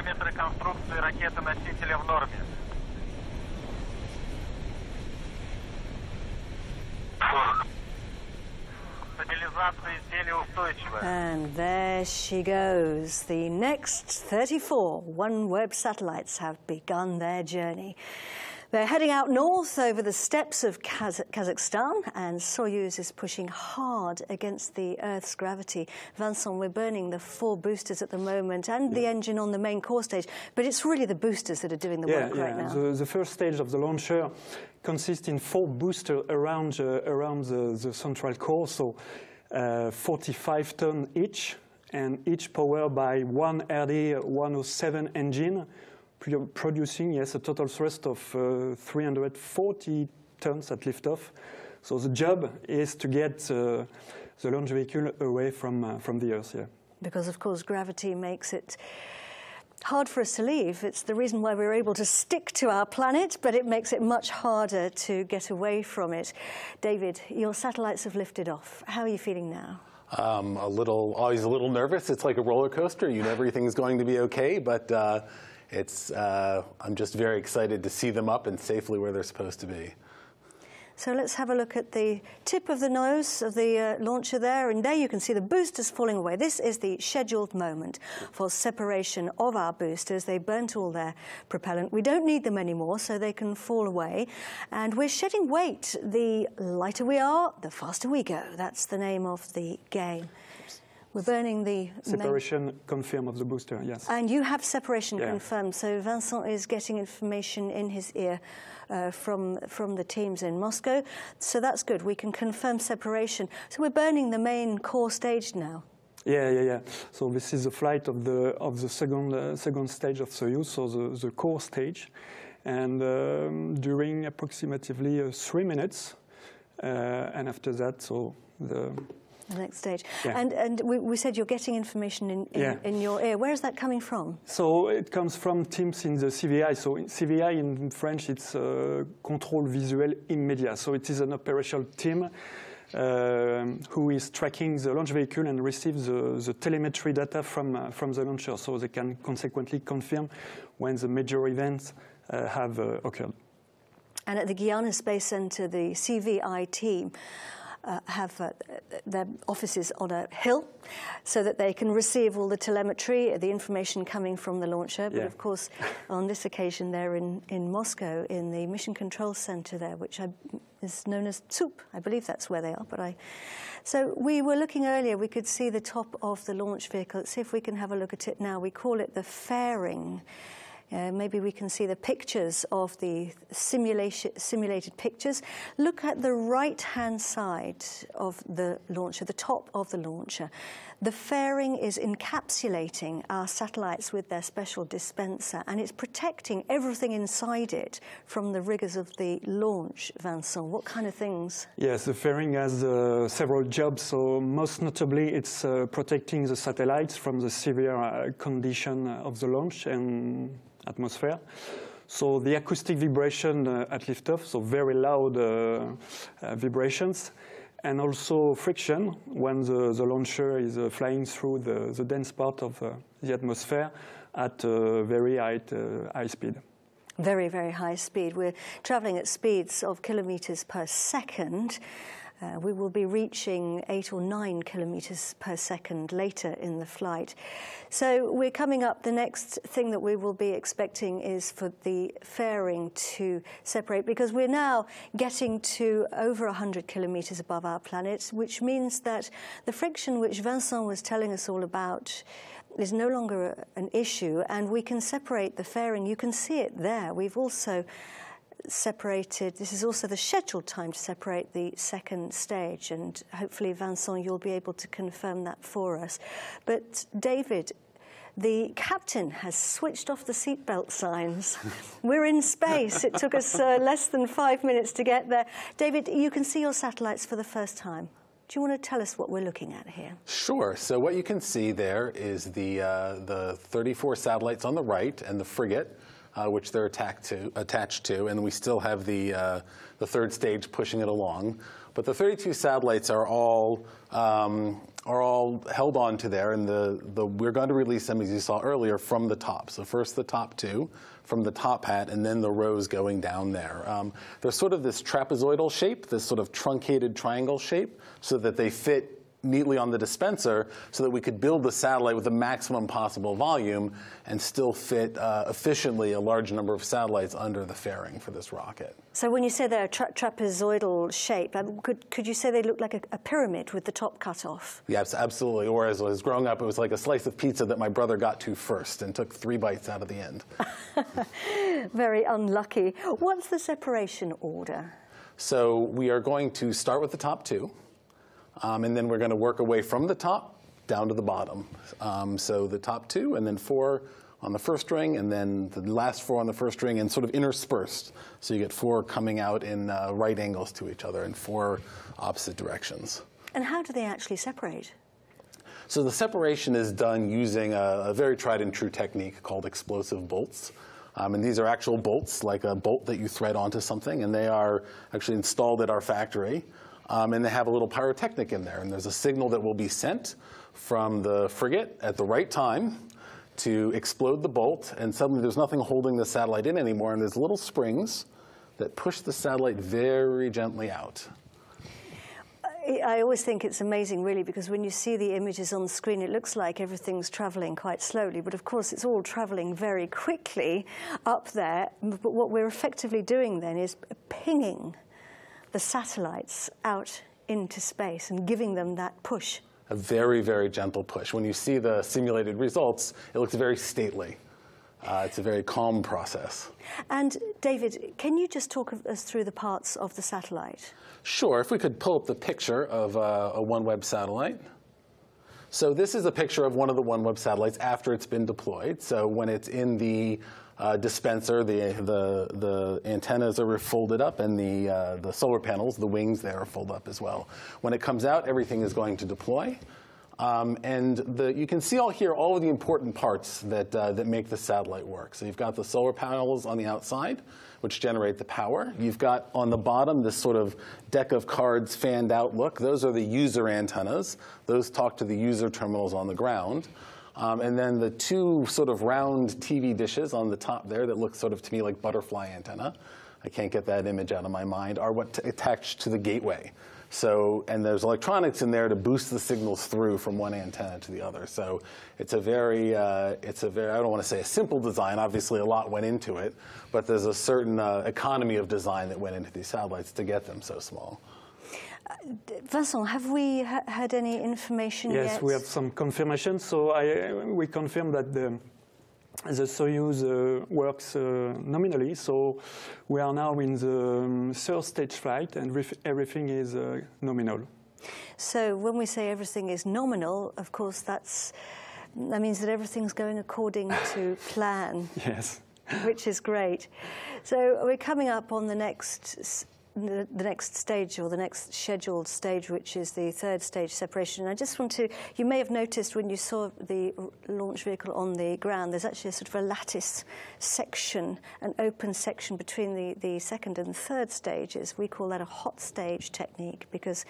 Параметры конструкции ракеты-носителя в норме. Стабилизация изделия устойчивая. And there she goes. The next 34 OneWeb satellites have begun their journey. They're heading out north over the steppes of Kazakhstan, and Soyuz is pushing hard against the Earth's gravity. Vincent, we're burning the 4 boosters at the moment and the engine on the main core stage, but it's really the boosters that are doing the work right now. The first stage of the launcher consists in 4 boosters around the central core, so 45 tons each, and each powered by one RD-107 engine, producing, yes, a total thrust of 340 tons at liftoff. So the job is to get the launch vehicle away from the Earth, yeah. Because, of course, gravity makes it hard for us to leave. It's the reason why we're able to stick to our planet, but it makes it much harder to get away from it. David, your satellites have lifted off. How are you feeling now? Always a little nervous. It's like a roller coaster. You know everything's going to be okay, but I'm just very excited to see them up and safely where they're supposed to be. So let's have a look at the tip of the nose of the launcher there, and there you can see the boosters falling away. This is the scheduled moment for separation of our boosters. They burnt all their propellant. We don't need them anymore, so they can fall away. And we're shedding weight. The lighter we are, the faster we go. That's the name of the game. We're burning the separation confirmed of the booster, yes. And you have separation confirmed. So Vincent is getting information in his ear from the teams in Moscow. So that's good. We can confirm separation. So we're burning the main core stage now. Yeah. So this is the flight of the second stage of Soyuz, so the core stage, and during approximately 3 minutes, and after that, so the next stage. Yeah. And we said you're getting information in your ear. Where is that coming from? So it comes from teams in the CVI. So in CVI in French, it's Contrôle Visuel Immédiat. So it is an operational team who is tracking the launch vehicle and receives the telemetry data from the launcher, so they can consequently confirm when the major events have occurred. And at the Guiana Space Center, the CVI team have their offices on a hill so that they can receive all the telemetry, the information coming from the launcher. But of course, on this occasion, they're in Moscow, in the Mission Control Center there, which is known as TSUP. I believe that's where they are. So we were looking earlier, we could see the top of the launch vehicle. Let's see if we can have a look at it now. We call it the fairing. Maybe we can see the pictures of the simulated pictures. Look at the right-hand side of the launcher, the top of the launcher. The fairing is encapsulating our satellites with their special dispenser, and it's protecting everything inside it from the rigors of the launch. Vincent, what kind of things? Yes, the fairing has several jobs. So most notably, it's protecting the satellites from the severe condition of the launch and atmosphere. So the acoustic vibration at liftoff, so very loud vibrations, and also friction when the launcher is flying through the dense part of the atmosphere at very high speed. Very, very high speed. We're traveling at speeds of kilometers per second. We will be reaching 8 or 9 kilometers per second later in the flight. So we're coming up. The next thing that we will be expecting is for the fairing to separate, because we're now getting to over 100 kilometers above our planet, which means that the friction which Vincent was telling us all about is no longer an issue, and we can separate the fairing. You can see it there. We've also separated, this is also the scheduled time to separate the second stage, and hopefully, Vincent, you'll be able to confirm that for us. But David, the captain has switched off the seatbelt signs. We're in space. It took us less than 5 minutes to get there. David, you can see your satellites for the first time. Do you want to tell us what we're looking at here? Sure. So what you can see there is the 34 satellites on the right and the frigate, which they're attached to, and we still have the third stage pushing it along. But the 32 satellites are all all held onto there, and we're going to release them, as you saw earlier, from the top. So first the top two from the top hat, and then the rows going down there. They're sort of this trapezoidal shape, this sort of truncated triangle shape, so that they fit neatly on the dispenser, so that we could build the satellite with the maximum possible volume and still fit efficiently a large number of satellites under the fairing for this rocket. So when you say they're a trapezoidal shape, could you say they look like a pyramid with the top cut off? Yes, absolutely. Or as I was growing up, it was like a slice of pizza that my brother got to first and took 3 bites out of the end. Very unlucky. What's the separation order? So we are going to start with the top two. And then we're going to work away from the top down to the bottom. So the top two, and then 4 on the first ring, and then the last 4 on the first ring, and sort of interspersed. So you get 4 coming out in right angles to each other in 4 opposite directions. And how do they actually separate? So the separation is done using a very tried and true technique called explosive bolts. And these are actual bolts, like a bolt that you thread onto something, and they are actually installed at our factory. And they have a little pyrotechnic in there. And there's a signal that will be sent from the frigate at the right time to explode the bolt. And suddenly there's nothing holding the satellite in anymore. And there's little springs that push the satellite very gently out. I always think it's amazing, really, because when you see the images on the screen, it looks like everything's traveling quite slowly. But of course, it's all traveling very quickly up there. But what we're effectively doing then is pinging the satellites out into space and giving them that push. A very, very gentle push. When you see the simulated results, it looks very stately. It's a very calm process. And David, can you just talk us through the parts of the satellite? Sure. If we could pull up the picture of a OneWeb satellite. So this is a picture of one of the OneWeb satellites after it's been deployed. So when it's in the dispenser, the antennas are folded up, and the solar panels, the wings there, are folded up as well. When it comes out, everything is going to deploy. And you can see here all of the important parts that make the satellite work. So you've got the solar panels on the outside, which generate the power. You've got on the bottom this sort of deck of cards fanned out look. Those are the user antennas. Those talk to the user terminals on the ground. And then the 2 sort of round TV dishes on the top there that look sort of to me like butterfly antenna, I can't get that image out of my mind, are what attached to the gateway. So, and there's electronics in there to boost the signals through from one antenna to the other. So it's a very, I don't want to say a simple design. Obviously, a lot went into it, but there's a certain economy of design that went into these satellites to get them so small. Vincent, have we had any information yet? Yes, we have some confirmation. So we confirm that the Soyuz works nominally. So we are now in the 3rd stage flight, and everything is nominal. So when we say everything is nominal, of course, that means that everything's going according to plan. Yes. Which is great. So we're coming up on the next stage, or the next scheduled stage, which is the 3rd stage separation. And I just want to, you may have noticed when you saw the launch vehicle on the ground, there's actually a sort of a lattice section, an open section between the 2nd and 3rd stages. We call that a hot stage technique, because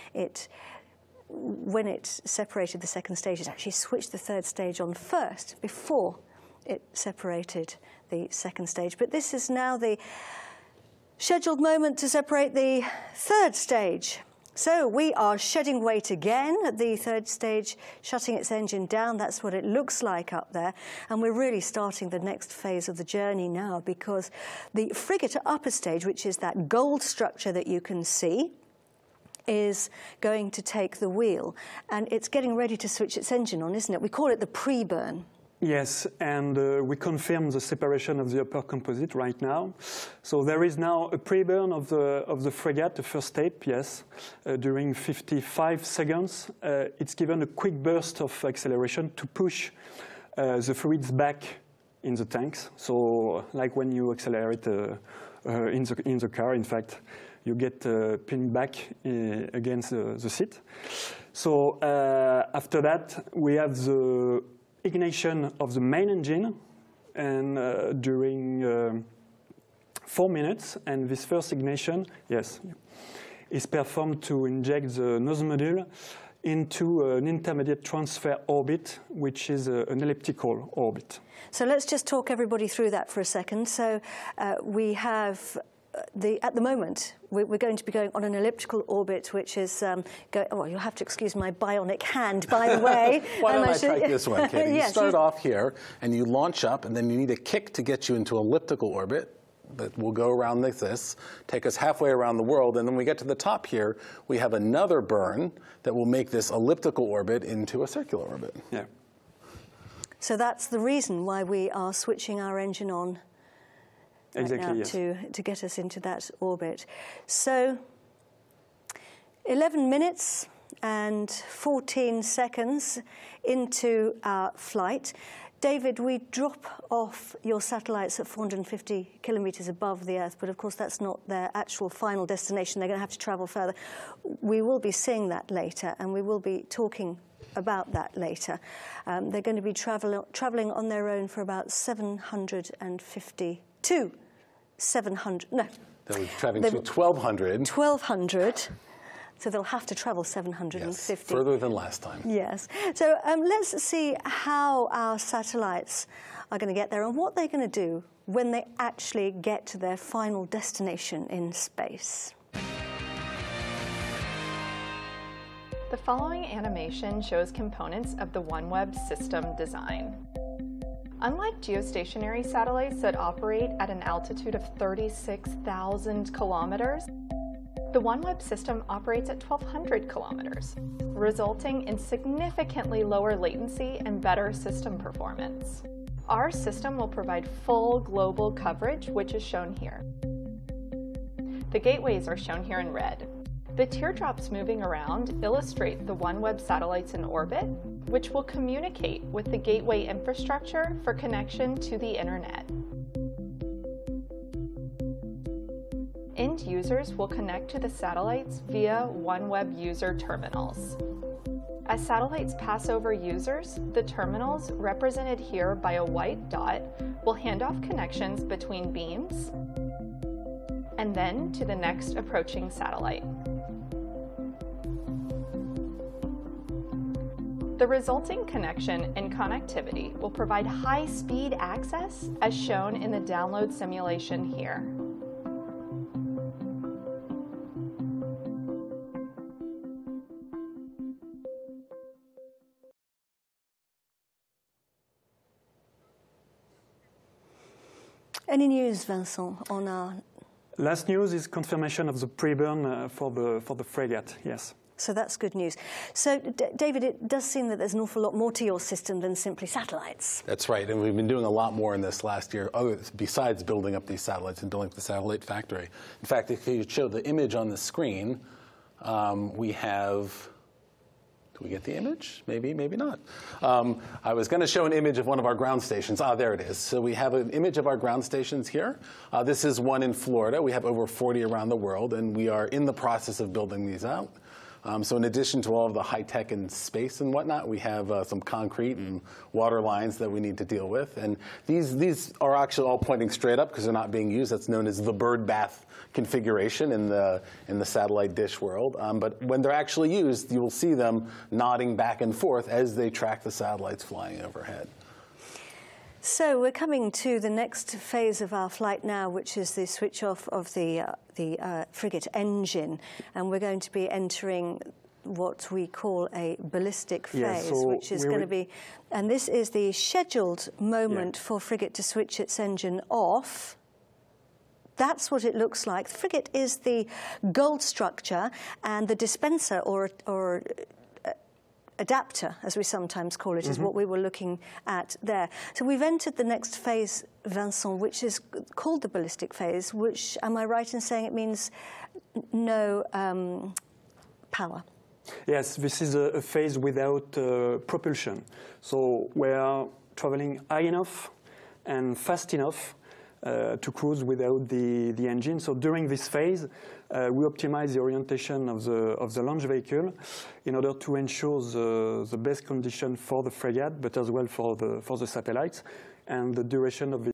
when it separated the 2nd stage, it actually switched the 3rd stage on first before it separated the 2nd stage. But this is now the scheduled moment to separate the 3rd stage. So we are shedding weight again at the 3rd stage, shutting its engine down. That's what it looks like up there. And we're really starting the next phase of the journey now, because the frigate upper stage, which is that gold structure that you can see, is going to take the wheel. And it's getting ready to switch its engine on, isn't it? We call it the pre-burn. Yes, and we confirm the separation of the upper composite right now. So there is now a pre-burn of the frigate, the first step, yes. During 55 seconds, it's given a quick burst of acceleration to push the fluids back in the tanks. So like when you accelerate in the car, in fact, you get pinned back against the seat. So after that, we have the ignition of the main engine, and during 4 minutes, and this first ignition, yes, is performed to inject the nose module into an intermediate transfer orbit, which is an elliptical orbit. So let's just talk everybody through that for a second. So we have at the moment, we're going to be going on an elliptical orbit, which is well, you'll have to excuse my bionic hand, by the way. Why don't I try this one, Katie? Yes, you start off here, and you launch up, and then you need a kick to get you into elliptical orbit. That will go around like this, take us halfway around the world, and then we get to the top here, we have another burn that will make this elliptical orbit into a circular orbit. Yeah. So that's the reason why we are switching our engine on exactly, now yes. to get us into that orbit. So 11 minutes and 14 seconds into our flight. David, we drop off your satellites at 450 kilometers above the Earth, but of course that's not their actual final destination. They're going to have to travel further. We will be seeing that later, and we will be talking about that later. They're going to be traveling on their own for about 752. 700, no. They'll be traveling to 1,200. 1,200. So they'll have to travel 750. Yes, further than last time. Yes. So let's see how our satellites are going to get there and what they're going to do when they actually get to their final destination in space. The following animation shows components of the OneWeb system design. Unlike geostationary satellites that operate at an altitude of 36,000 kilometers, the OneWeb system operates at 1,200 kilometers, resulting in significantly lower latency and better system performance. Our system will provide full global coverage, which is shown here. The gateways are shown here in red. The teardrops moving around illustrate the OneWeb satellites in orbit, which will communicate with the gateway infrastructure for connection to the internet. End users will connect to the satellites via OneWeb user terminals. As satellites pass over users, the terminals, represented here by a white dot, will hand off connections between beams and then to the next approaching satellite. The resulting connection and connectivity will provide high-speed access, as shown in the download simulation here. Any news, Vincent, on our... Last news is confirmation of the pre-burn for the frigate, yes. So that's good news. So, David, it does seem that there's an awful lot more to your system than simply satellites. That's right, and we've been doing a lot more in this last year, besides building up these satellites and building up the satellite factory. In fact, if you show the image on the screen, we have... Do we get the image? Maybe, maybe not. I was going to show an image of one of our ground stations. Ah, there it is. So we have an image of our ground stations here. This is one in Florida. We have over 40 around the world, and we are in the process of building these out. So in addition to all of the high-tech and space and whatnot, we have some concrete and water lines that we need to deal with. And these are actually all pointing straight up because they're not being used. That's known as the bird bath configuration in the satellite dish world. But when they're actually used, you will see them nodding back and forth as they track the satellites flying overhead. So we're coming to the next phase of our flight now, which is the switch off of the frigate engine, and we're going to be entering what we call a ballistic phase, which is going to be, and this is the scheduled moment for frigate to switch its engine off. That's what it looks like. The frigate is the gold structure, and the dispenser or adapter, as we sometimes call it, is what we were looking at there. So we've entered the next phase, Vincent, which is called the ballistic phase, which, am I right in saying it means no power? Yes, this is a phase without propulsion. So we are traveling high enough and fast enough to cruise without the engine. So during this phase, we optimize the orientation of the launch vehicle in order to ensure the best condition for the frigate, but as well for the satellites, and the duration of